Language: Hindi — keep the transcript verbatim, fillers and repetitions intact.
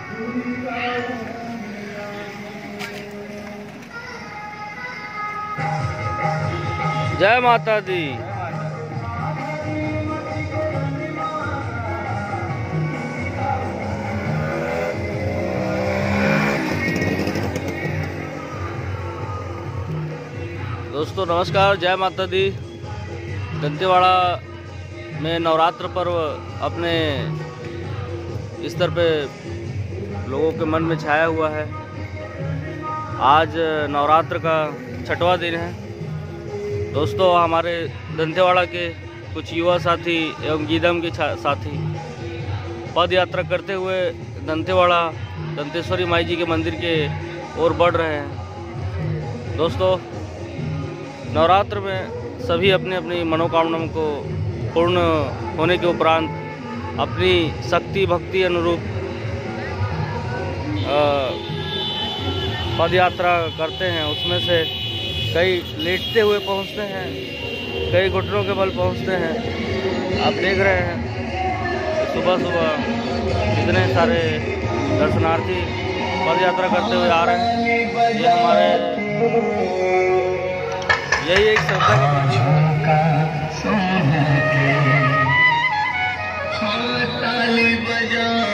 जय माता दी। दोस्तों नमस्कार, जय माता दी। दंतेवाड़ा में नवरात्र पर्व अपने स्तर पे लोगों के मन में छाया हुआ है। आज नवरात्र का छठवां दिन है। दोस्तों हमारे दंतेवाड़ा के कुछ युवा साथी एवं गीदम के साथी पद यात्रा करते हुए दंतेवाड़ा दंतेश्वरी माई जी के मंदिर के ओर बढ़ रहे हैं। दोस्तों नवरात्र में सभी अपने अपनी मनोकामनाओं को पूर्ण होने के उपरांत अपनी शक्ति भक्ति अनुरूप पद यात्रा करते हैं। उसमें से कई लेटते हुए पहुंचते हैं, कई घुटनों के बल पहुंचते हैं। आप देख रहे हैं कि सुबह सुबह कितने सारे दर्शनार्थी पद यात्रा करते हुए आ रहे हैं। ये हमारे यही एक शब्द है।